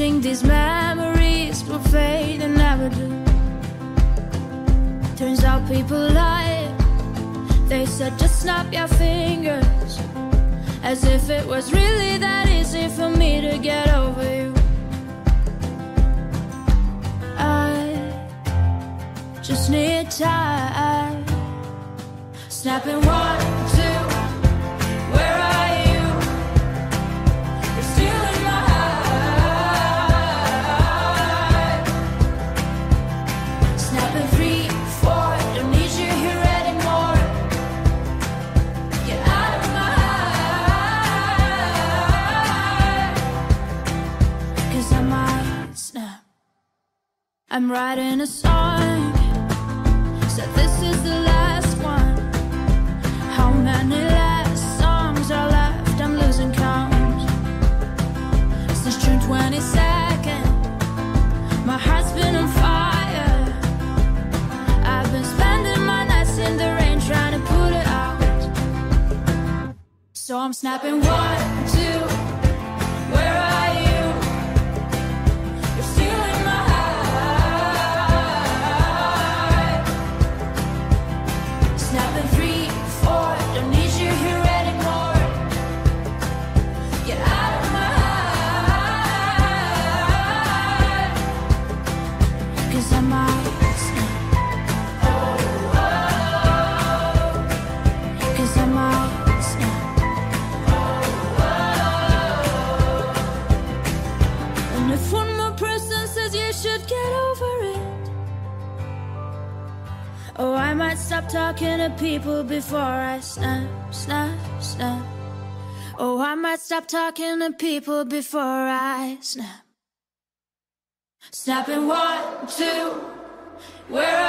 Wishing these memories will fade and never do. Turns out people lie. They said just snap your fingers, as if it was really that easy for me to get over you. I just need time. Snapping 1, 2, where are you? You're still in my heart. Snapping 3, 4, don't need you here anymore. Get out of my heart. 'Cause I might snap. I'm writing a song, said this is the last one. How many last songs are left? I'm losing count. Since June 22nd, my heart's been on fire. I've been spending my nights in the rain trying to put it out. So I'm snapping 1, 2, where are you? You're still in my heart. Snapping 3, 4, don't need you here anymore. Get out of my heart. 'Cause I might snap. Oh, oh. 'Cause I might snap. Oh, oh. And if one more person says you should get over it, oh, I might stop talking to people before I snap, snap, snap. Oh, I might stop talking to people before I snap. Snapping 1, 2, where